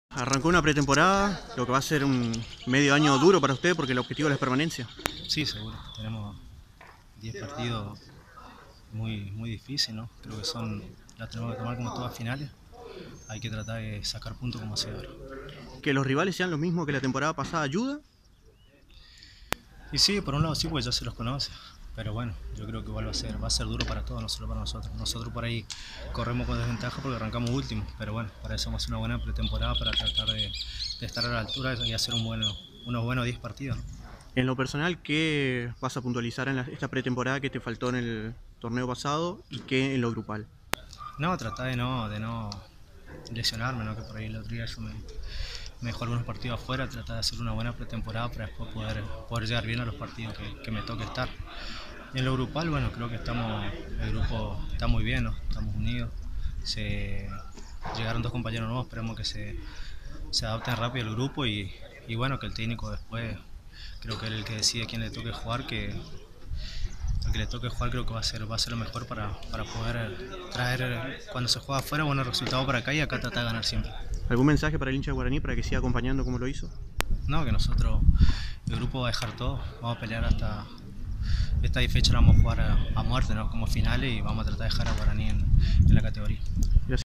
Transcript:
Arrancó una pretemporada, lo que va a ser un medio año duro para usted porque el objetivo es la permanencia. Sí, seguro. Tenemos 10 partidos muy difíciles, ¿no? Creo que las tenemos que tomar como todas finales. Hay que tratar de sacar puntos como sea ahora. Que los rivales sean los mismos que la temporada pasada ayuda. Y sí, por un lado sí, porque ya se los conoce. Pero bueno, yo creo que igual va a ser duro para todos, no solo para nosotros. Nosotros por ahí corremos con desventaja porque arrancamos últimos. Pero bueno, para eso vamos a hacer una buena pretemporada para tratar de estar a la altura y hacer unos buenos 10 partidos, ¿no? En lo personal, ¿qué vas a puntualizar en esta pretemporada que te faltó en el torneo pasado y qué en lo grupal? No, tratar de no lesionarme, ¿no? Que por ahí el otro día me dejó algunos partidos afuera, tratar de hacer una buena pretemporada para después poder llegar bien a los partidos que me toque estar. En lo grupal, bueno, creo que el grupo está muy bien, ¿no? Estamos unidos. Llegaron dos compañeros nuevos, esperemos que se adapten rápido al grupo y bueno, que el técnico después, creo que él es el que decide quién le toque jugar, que el que le toque jugar creo que va a ser lo mejor para poder traer, cuando se juega afuera, buenos resultados para acá y acá tratar de ganar siempre. ¿Algún mensaje para el hincha de Guaraní para que siga acompañando como lo hizo? No, que nosotros, el grupo va a dejar todo, vamos a pelear hasta esta fecha, la vamos a jugar a muerte, ¿no? Como finales y vamos a tratar de dejar a Guaraní en la categoría. Gracias.